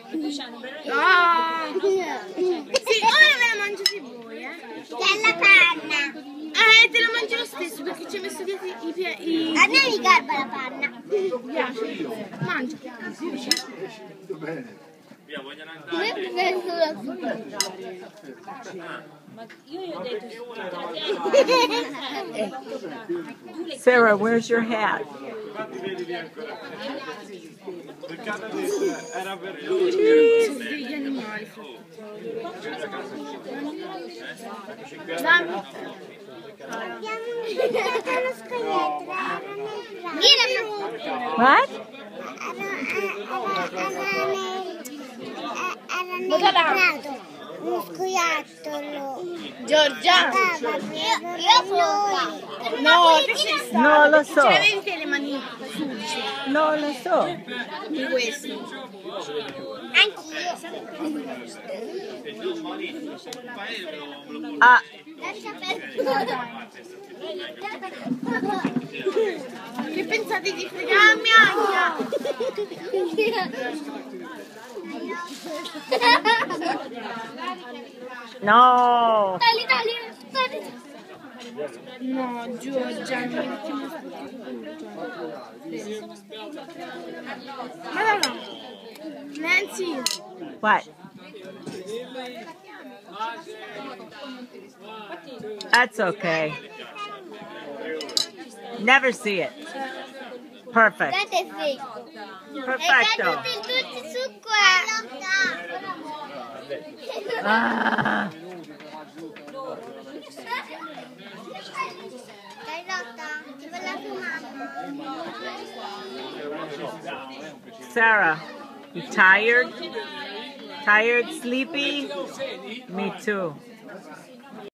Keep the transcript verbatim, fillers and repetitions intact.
No! Sì, ora me la mangiate voi, eh? C'è la panna. Eh, te la mangi lo stesso perché ci hai messo dietro i piedi. A me mi garba la panna. Mi piace? Mangia. Bene. Via, vogliono Come andare. penso la Ma io gli ho detto Sarah, where's your hat? Infatti vedi lì ancora. Riccardo ha detto, era per Degli animali. Dammi. Abbiamo lo scoiattolo. Vieni. What? Uno scoiattolo. Giorgia. Io, io sono. No, te sei stata. Non lo so. Ce l'avevi te le mani sudice Non lo so. di questo. Anch'io. Ah, Lascia perdere. Che pensate di fregarmi anche? no. Dai, dai, dai. No, Giorgia, mi mettiamo Madonna. Nancy. What? That's okay. Never see it. Perfect. Guarda è fresco. È Perfecto. caduto tutti su qua. Ah. Dai Lotta, ti vuole la tua mamma. Sarah, you tired? Tired, sleepy? Me too.